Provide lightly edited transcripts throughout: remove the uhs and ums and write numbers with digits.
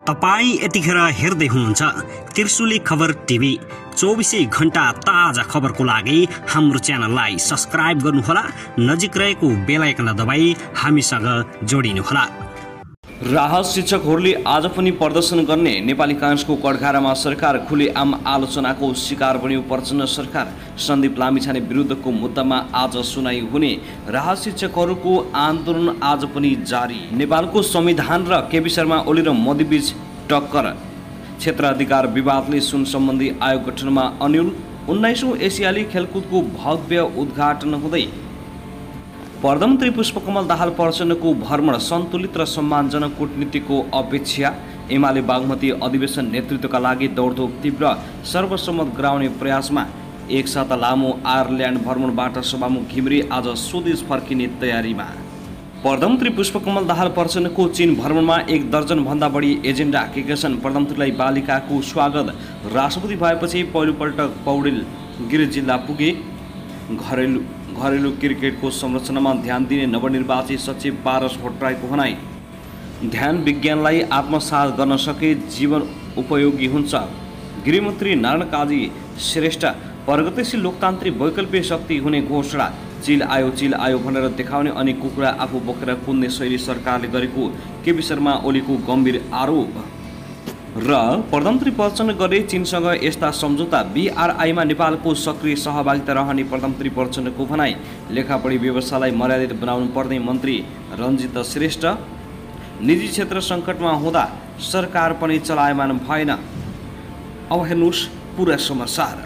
तपाई यतिखेर हेर्दै हुनुहुन्छ त्रिशुली खबर टिभी। 24 घण्टा ताजा खबरको लागि हाम्रो च्यानललाई सब्स्क्राइब गर्नुहोला, नजिक रहेको बेल आइकन दबाई हामीसँग जोडिनुहोला। राहत शिक्षकहरूले आज पनि प्रदर्शन गर्ने नेपाली काङ्ग्रेसको कठघारामा सरकार खुलेआम आलोचनाको शिकार बन्यो प्रचण्ड सरकार। सन्दीप लामिछाने विरुद्धको मुद्दामा आज सुनाइ हुने राहत शिक्षकहरूको आन्दोलन आज पनि जारी। नेपालको संविधान र केपी शर्मा ओली र मोदीबीच टक्कर। क्षेत्राधिकार विवादले सुन सम्बन्धी आयोग गठनमा अन्यल। 19औं एसियाली खेलकुदको भव्य उद्घाटन हुँदै प्रधानमन्त्री पुष्पकमल दाहाल प्रचण्डको भ्रमण। सन्तुलित र सम्मानजनक कूटनीतिको अपेक्षा। एमाले बागमती अधिवेशन नेतृत्वका लागि दौडधोप तीव्र। सर्वसम्मत गराउने प्रयासमा। एक साता लामो आयरल्यान्ड भ्रमणबाट सभामुख घिमिरे आज स्वदेश फर्किने तयारीमा। प्रधानमन्त्री पुष्पकमल दाहाल प्रचण्डको चीन भ्रमणमा 1 दर्जनभन्दा बढी एजेन्डा आएका छन्। प्रधानमन्त्रीलाई बालिकाको स्वागत। राष्ट्रपति भएपछि पहिलोपल्ट पौडेल गिरिज जिल्ला पुगे। घरेलु क्रिकेटको संरचनामा ध्यान दिने नवनिर्वाचित सचिव पारस भट्टराईको भनाई। ध्यान विज्ञानलाई आत्मसात गर्न सके जीवन उपयोगी हुन्छ। गृहमन्त्री नारायण काजी श्रेष्ठ। प्रगतिशील लोकतान्त्रिक वैकल्पिक शक्ति हुने घोषणा। चिल आयो भनेर देखाउने अनि कुकुरा आफू बोकेर कुद्ने शैली सरकारले गरेको केपी शर्मा ओलीको गम्भीर आरोप। र प्रधानमन्त्री प्रचण्ड गरे चीनसँग यस्ता सम्झौता। बीआरआईमा नेपालको सक्रिय सहभागिता रहने प्रधानमन्त्री प्रचण्डको भनाई। लेखापढी व्यवसायलाई मर्यादित बनाउनु पर्ने मन्त्री रञ्जित श्रेष्ठ। निजी क्षेत्र सङ्कटमा हुँदा सरकार पनि चलायमान भएन। अब हेर्नुहोस् पुरा समाचार।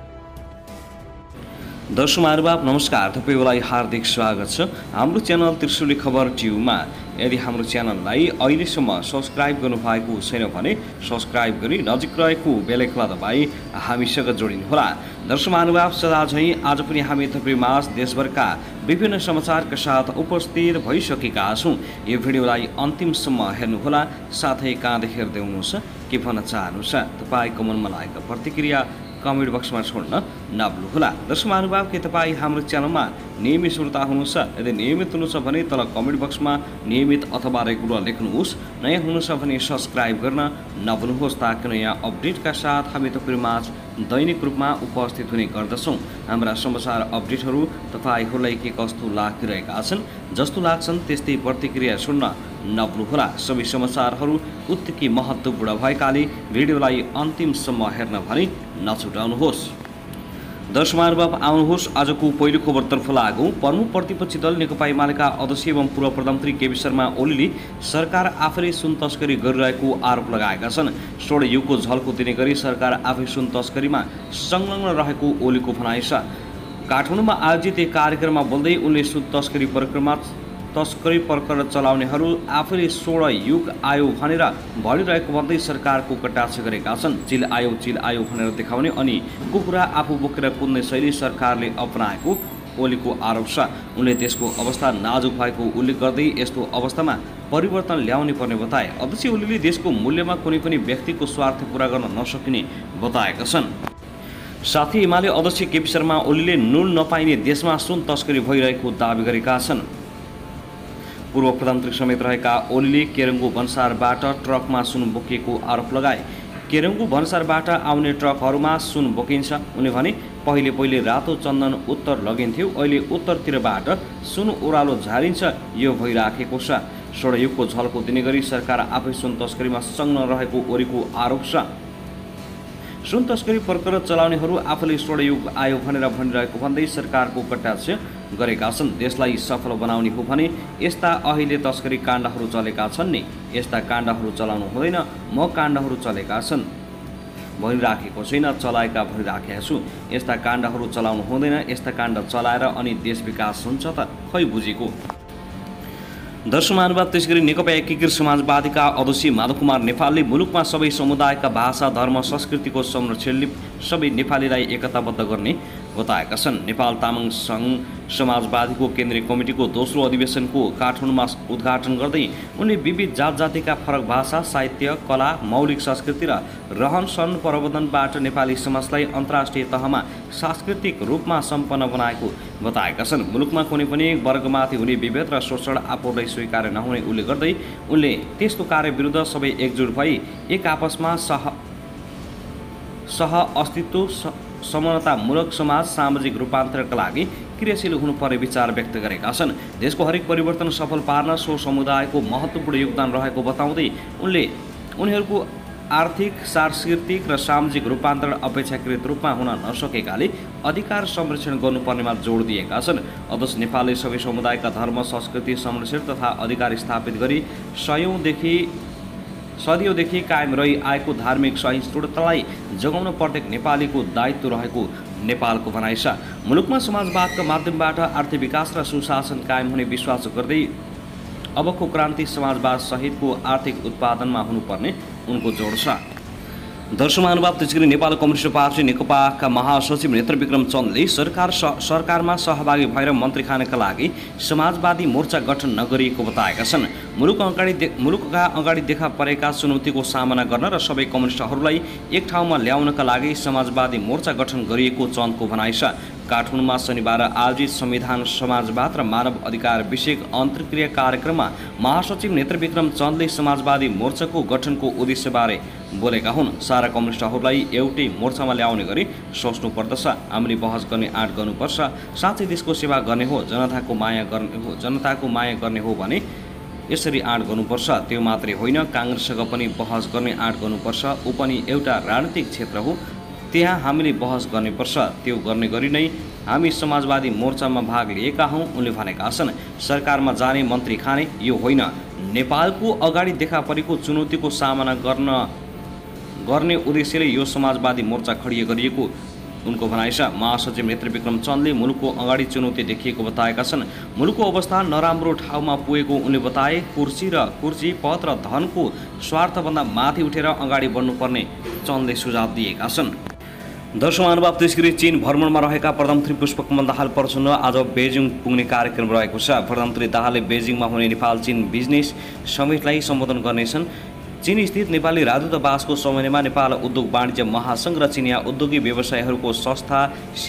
दर्शक महानुभाव नमस्कार, तपाईँलाई हार्दिक स्वागत छ हाम्रो च्यानल त्रिशुली खबर ट्युबमा। यदि हाम्रो च्यानललाई अहिलेसम्म सब्स्क्राइब गर्नुभएको छैन भने सब्स्क्राइब गरी नजिक रहेको बेल आइकन दबाई हामीसँग जोडिनुहोला। दर्शक महानुभाव सदा झैँ आज पनि हामी तपाईँमाझ देशभरका विभिन्न समाचारका साथ उपस्थित भइसकेका छौँ। यो भिडियोलाई अन्तिमसम्म हेर्नुहोला, साथै कहाँदेखि हेर्दै हुनुहुन्छ के भन्न चाहनुहुन्छ तपाईँको मनमा लागेको प्रतिक्रिया कमेन्ट बक्समा छोड्न नभुल्नुहोला। दर्शक महानुभाव के तपाईँ हाम्रो च्यानलमा नियमित श्रोता हुनुहुन्छ? यदि नियमित हुनुहुन्छ भने तल कमेन्ट बक्समा नियमित अथवा रेगुलर लेख्नुहोस्। नयाँ हुनुहुन्छ भने सब्स्क्राइब गर्न नभुल्नुहोस् ताकि नयाँ अपडेटका साथ हामी तपाईँमाझ दैनिक रूपमा उपस्थित हुने गर्दछौँ। हाम्रा समाचार अपडेटहरू तपाईँहरूलाई के कस्तो लागिरहेका छन्, जस्तो लाग्छन् त्यस्तै प्रतिक्रिया सुन्न नभुल्नुहोला। सबै समाचारहरू उत्तिकै महत्त्वपूर्ण भएकाले भिडियोलाई अन्तिमसम्म हेर्न भने नछुटाउनुहोस्। दर्शक महानुभाव आउनुहोस् आजको पहिलो खबरतर्फ लागौँ। प्रमुख प्रतिपक्षी दल नेकपा एमालेका अध्यक्ष एवं पूर्व प्रधानमन्त्री केपी शर्मा ओलीले सरकार आफैले सुन तस्करी गरिरहेको आरोप लगाएका छन्। स्वर्ण युगको झल्को दिने गरी सरकार आफै सुन तस्करीमा संलग्न रहेको ओलीको भनाइ छ। काठमाडौँमा आयोजित एक कार्यक्रममा बोल्दै उनले सुन तस्करी प्रकरण चलाउनेहरू आफैले स्वर्ण युग आयो भनेर भनिरहेको भन्दै सरकारको कटाक्ष गरेका छन्। चिल आयो भनेर देखाउने अनि कुकुरा आफू बोकेर कुद्ने शैली सरकारले अपनाएको ओलीको आरोप छ। उनले देशको अवस्था नाजुक भएको उल्लेख गर्दै यस्तो अवस्थामा परिवर्तन ल्याउनै पर्ने बताए। अध्यक्ष ओलीले देशको मूल्यमा कुनै पनि व्यक्तिको स्वार्थ पूरा गर्न नसकिने बताएका छन्। साथै एमाले अध्यक्ष केपी शर्मा ओलीले नुन नपाइने देशमा सुन तस्करी भइरहेको दावी गरेका छन्। पूर्व प्रधानमन्त्री समेत रहेका ओलीले केरङ्गु भन्सारबाट ट्रकमा सुन बोकिएको आरोप लगाए। केरङ्गु भन्सारबाट आउने ट्रकहरूमा सुन बोकिन्छ। उनी भने पहिले रातो चन्दन उत्तर लगिन्थ्यो, अहिले उत्तरतिरबाट सुन ओह्रालो झारिन्छ। यो भइराखेको छ। स्वर्णयुगको झल्को दिने गरी सरकार आफै सुन तस्करीमा संलग्न रहेको ओलीको आरोप छ। सुन तस्करी प्रकरण चलाउनेहरू आफूले स्वर्णयुग आयो भनेर भनिरहेको भन्दै सरकारको कटाक्ष गरेका छन्। देशलाई सफल बनाउने हो भने यस्ता अहिले तस्करी काण्डहरू चलेका छन् नि, यस्ता काण्डहरू चलाउनु हुँदैन। म काण्डहरू चलेका छन् भनिराखेको छैन, चलाएका भनिराखेका छु। यस्ता काण्डहरू चलाउनु हुँदैन। यस्ता काण्ड चलाएर अनि देश विकास हुन्छ त खै बुझेको। दर्शक महानुभाव त्यसैगरी नेकपा एकीकृत समाजवादीका अध्यक्ष माधव कुमार नेपालले मुलुकमा सबै समुदायका भाषा, धर्म, संस्कृतिको संरक्षणले सबै नेपालीलाई एकताबद्ध गर्ने बताएका छन्। नेपाल तामाङ सङ्घ समाजवादीको केन्द्रीय कमिटीको दोस्रो अधिवेशनको काठमाडौँमा उद्घाटन गर्दै उनले विविध जात जातिका फरक भाषा, साहित्य, कला, मौलिक संस्कृति र रहन सहन प्रवर्धनबाट नेपाली समाजलाई अन्तर्राष्ट्रिय तहमा सांस्कृतिक रूपमा सम्पन्न बनाएको बताएका छन्। मुलुकमा कुनै पनि वर्गमाथि हुने विभेद र शोषण आफूलाई स्वीकार्य नहुने उल्लेख गर्दै उनले त्यस्तो कार्य विरुद्ध सबै एकजुट भई एक आपसमा सह अस्तित्व समानतामूलक समाज सामाजिक रूपान्तरणका लागि क्रियाशील हुनुपर्ने विचार व्यक्त गरेका छन्। देशको हरेक परिवर्तन सफल पार्न सो समुदायको महत्त्वपूर्ण योगदान रहेको बताउँदै उनले उनीहरूको आर्थिक, सांस्कृतिक र सामाजिक रूपान्तरण अपेक्षाकृत रूपमा हुन नसकेकाले अधिकार संरक्षण गर्नुपर्नेमा जोड दिएका छन्। अध्यक्ष नेपालले सबै समुदायका धर्म, संस्कृति संरक्षण तथा अधिकार स्थापित गरी सदियौँदेखि कायम रही आएको धार्मिक सहिष्णुतालाई जगाउन प्रत्येक नेपालीको दायित्व रहेको नेपालको भनाइ छ। मुलुकमा समाजवादका माध्यमबाट आर्थिक विकास र सुशासन कायम हुने विश्वास गर्दै अबको क्रान्ति समाजवाद सहितको आर्थिक उत्पादनमा हुनुपर्ने उनको जोड छ। दर्शक महानुभाव, त्यसै गरी नेपाल कम्युनिस्ट पार्टी नेकपाका महासचिव नेत्रविक्रम चन्दले सरकारमा सहभागी भएर मन्त्री खानका लागि समाजवादी मोर्चा गठन नगरिएको बताएका छन्। मुलुकका अगाडि देखा परेका चुनौतीको सामना गर्न र सबै कम्युनिस्टहरूलाई एक ठाउँमा ल्याउनका लागि समाजवादी मोर्चा गठन गरिएको चन्दको भनाइ छ। काठमाडौँमा शनिबार आयोजित संविधान, समाजवाद र मानव अधिकार विषयक अन्तर्क्रिया कार्यक्रममा महासचिव नेत्रविक्रम चन्दले समाजवादी मोर्चाको गठनको उद्देश्यबारे बोलेका हुन्। सारा कम्युनिस्टहरूलाई एउटै मोर्चामा ल्याउने गरी सोच्नुपर्दछ। हामीले बहस गर्ने आँट गर्नुपर्छ। साँच्चै देशको सेवा गर्ने हो, जनताको माया गर्ने हो भने यसरी आँट गर्नुपर्छ। त्यो मात्रै होइन, काङ्ग्रेससँग पनि बहस गर्ने आँट गर्नुपर्छ। ऊ पनि एउटा राजनीतिक क्षेत्र हो, त्यहाँ हामीले बहस गर्नुपर्छ। त्यो गर्ने गरी नै हामी समाजवादी मोर्चामा भाग लिएका हौँ, उनले भनेका छन्। सरकारमा जाने, मन्त्री खाने यो होइन, नेपालको अगाडि देखा परेको चुनौतीको सामना गर्ने उद्देश्यले यो समाजवादी मोर्चा खडिया गरिएको उनको भनाइ छ। महासचिव नेत्रविक्रम चन्दले मुलुकको अगाडि चुनौती देखिएको बताएका छन्। मुलुकको अवस्था नराम्रो ठाउँमा पुगेको उनले बताए। कुर्सी, पद र धनको स्वार्थभन्दा माथि उठेर अगाडि बढ्नुपर्ने चन्दले सुझाव दिएका छन्। दर्शक महानुभाव, त्यसै चीन भ्रमणमा रहेका प्रधानमन्त्री पुष्पकमल दाहाल प्रचण्ड आज बेजिङ पुग्ने कार्यक्रम रहेको छ। प्रधानमन्त्री दाहालले बेजिङमा हुने नेपाल चीन बिजनेस समिटलाई सम्बोधन गर्नेछन्। चीन स्थित नेपाली राजदूतावासको समन्वयमा नेपाल उद्योग वाणिज्य महासङ्घ र चिनिया उद्योगी व्यवसायीहरूको संस्था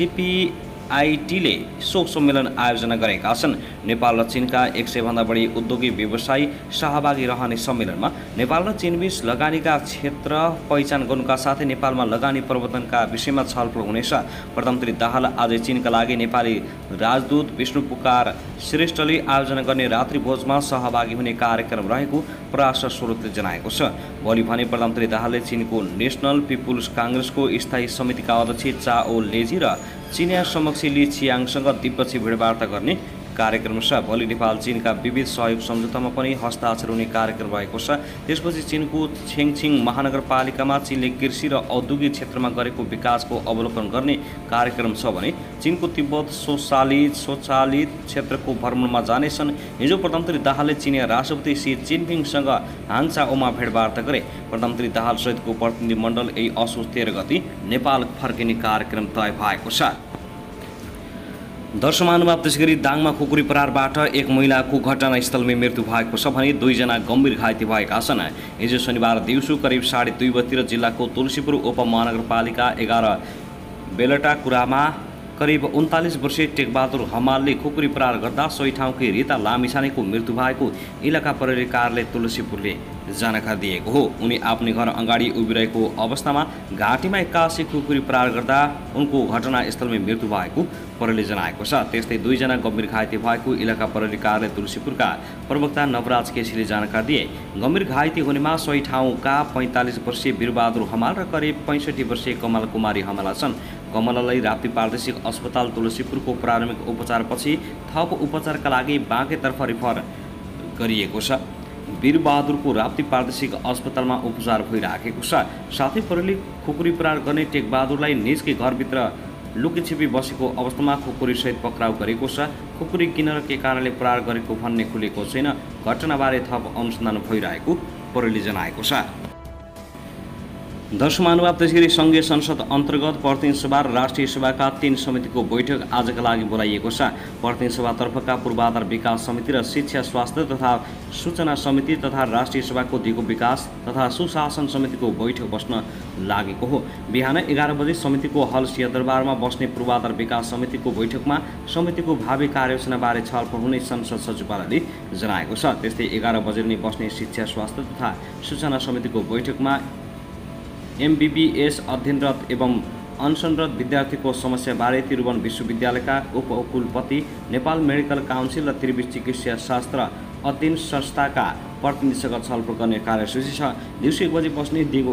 CPITले सो सम्मेलन आयोजना गरेका छन्। नेपाल र चीनका 100 भन्दा बढी उद्योगी व्यवसायी सहभागी रहने सम्मेलनमा नेपाल र चीनबीच लगानीका क्षेत्र पहिचान गर्नुका साथै नेपालमा लगानी प्रवर्धनका विषयमा छलफल हुनेछ। प्रधानमन्त्री दाहाल आज चीनका लागि नेपाली राजदूत विष्णुपुकार श्रेष्ठले आयोजना गर्ने रात्रिभोजमा सहभागी हुने कार्यक्रम रहेको परराष्ट्र स्रोतले जनाएको छ। भोलि भने प्रधानमन्त्री दाहालले चीनको नेसनल पिपुल्स काङ्ग्रेसको स्थायी समितिका अध्यक्ष चाओ लेजी र चिनिया समक्ष ली छियाङसँग द्विपक्षीय भेटवार्ता गर्ने कार्यक्रम छ। भोलि नेपाल चीनका विविध सहयोग सम्झौतामा पनि हस्ताक्षर हुने कार्यक्रम रहेको छ। त्यसपछि चीनको छेङछिङ महानगरपालिकामा चीनले कृषि र औद्योगिक क्षेत्रमा गरेको विकासको अवलोकन गर्ने कार्यक्रम छ भने चीनको तिब्बत स्वचालित क्षेत्रको भ्रमणमा जानेछन्। हिजो प्रधानमन्त्री दाहालले चिनिया राष्ट्रपति सी जिनपिङसँग हाङचाओमा भेटवार्ता गरे। प्रधानमन्त्री दाहाल सहितको प्रतिनिधि मण्डल यही असोज 13 गते नेपाल फर्किने कार्यक्रम तय भएको छ। दर्शक महानुभाव, त्यसै गरी दाङमा खुकुरी प्रहारबाट एक महिलाको घटनास्थलमै मृत्यु भएको छ भने 2 जना गम्भीर घाइते भएका छन्। हिजो शनिबार दिउँसो करिब 2:30 बजेतिर जिल्लाको तुलसीपुर उपमहानगरपालिका 11 बेलटाकुरामा करिब 39 वर्षीय टेकबहादुर हमालले खुकुरी प्रहार गर्दा सोही ठाउँकै रिता लामिछानेको मृत्यु भएको इलाका प्रहरी कार्यालय तुलसीपुरले जानकारी दिएको हो। उनी आफ्नै घर अगाडि उभिरहेको अवस्थामा घाँटीमा 81 खुकुरी प्रहार गर्दा उनको घटनास्थलमै मृत्यु भएको प्रहरीले जनाएको छ। त्यस्तै 2 जना गम्भीर घाइते भएको इलाका प्रहरी कार्यालय तुलसीपुरका प्रवक्ता नवराज केसीले जानकारी दिए। गम्भीर घाइते हुनेमा सोही ठाउँका 45 वर्षीय वीरबहादुर हमाल र करिब 65 वर्षीय कमल कुमारी हमाला छन्। कमललाई राप्ती प्रादेशिक अस्पताल तुलसीपुरको प्राथमिक उपचारपछि थप उपचारका लागि बाँकेतर्फ रिफर गरिएको छ। वीरबहादुरको राप्ती प्रादेशिक अस्पतालमा उपचार भइराखेको छ। साथै प्रहरीले खुकुरी प्रहार गर्ने टेकबहादुरलाई निजकै घरभित्र लुकीछिपी बसेको अवस्थामा खुकुरीसहित पक्राउ गरेको छ। खुकुरी किन र के कारणले प्रहार गरेको भन्ने खुलेको छैन। घटनाबारे थप अनुसन्धान भइरहेको प्रहरीले जनाएको छ। दर्शक महानुभाव, त्यसै गरी सङ्घीय संसद अन्तर्गत प्रतिनिधि सभा र राष्ट्रिय सभाका 3 समितिको बैठक आजका लागि बोलाइएको छ। प्रतिनिधि सभातर्फका पूर्वाधार विकास समिति र शिक्षा स्वास्थ्य तथा सूचना समिति तथा राष्ट्रिय सभाको दिगो विकास तथा सुशासन समितिको बैठक बस्न लागेको हो। बिहान 11 बजे समितिको हल सिंहदरबारमा बस्ने पूर्वाधार विकास समितिको बैठकमा समितिको भावी कार्ययोजनाबारे छलफल हुने संसद सचिवालयले जनाएको छ। त्यस्तै 11 बजे नै बस्ने शिक्षा स्वास्थ्य तथा सूचना समितिको बैठकमा MBBS अध्ययनरत एवं अनसनरत विद्यार्थीको समस्याबारे त्रिभुवन विश्वविद्यालयका उपकुलपति, नेपाल मेडिकल काउन्सिल र त्रिवी चिकित्सा शास्त्र अध्ययन संस्थाका प्रतिनिधिसँग छलफल गर्ने कार्यसूची छ। दिउँसो 1 बजे बस्ने दिगो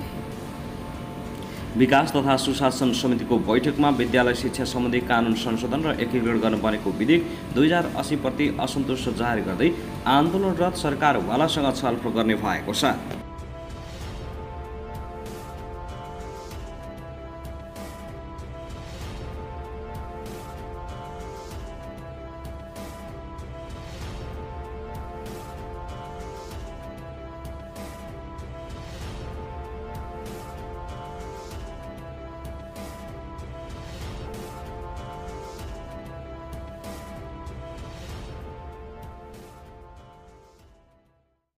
विकास तथा सुशासन समितिको बैठकमा विद्यालय शिक्षा सम्बन्धी कानुन संशोधन र एकीकरण गर्न बनेको विधेयक 2080 प्रति असन्तोष जाहेर गर्दै आन्दोलनरत सरकारवालासँग छलफल गर्ने भएको छ।